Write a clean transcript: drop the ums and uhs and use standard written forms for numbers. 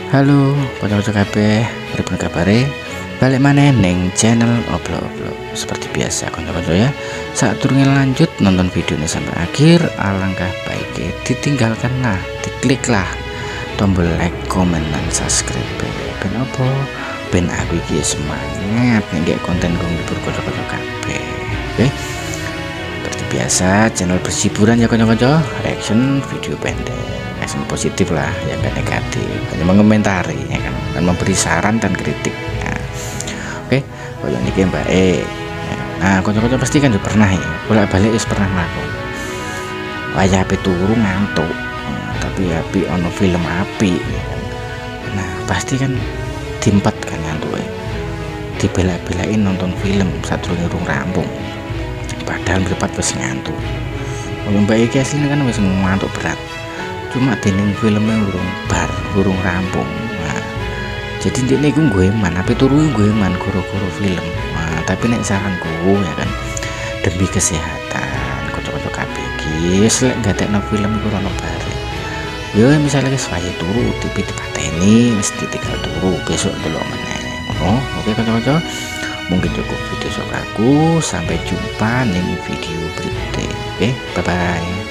Halo, kanca-kanca kabeh, pripun kabare? Balik maneh ning channel Oblo-Oblo. Seperti biasa kanca-kanca ya. Sadurunge lanjut nonton videonya sampai akhir, alangkah baiknya ditinggalkanlah, dikliklah tombol like, comment, dan subscribe. Ben opo? Ben aku iki semangat nek konten kang libur kanca-kanca kabeh. Oke. Seperti biasa, channel berhiburan ya kanca-kanca, reaction video pendek. Positif lah, ya enggak negatif, hanya mengomentari ya kan, dan memberi saran dan kritik. Nah, oke, kalau ini Mbak ya. Nah, kocok-kocok pasti kan juga pernah ya, bolak-balik pernah melakukan wayah api turu ngantuk, tapi api ono film api ya kan. Nah pasti kan diempat kan ngantuk dibela-belain nonton film sadurunge urung rampung, padahal mripat wis ngantuk. Kalau Mbak Eki aslinya kan wis ngantuk berat, cuma dening filmnya urung rampung. Nah, jadi ini gue man tapi turu gue man goro-goro film. Nah, tapi nek saranku ya kan, demi kesehatan kocok-kocok kabeh iki lek gatekno film iku ono bare. Yo misalnya wis wayahe turu tipe dipateni wis ditinggal turu besok delok meneh. Ngono. Oke kocok-kocok, mungkin cukup video sok aku, sampai jumpa ning video berikutnya. Oke, bye bye.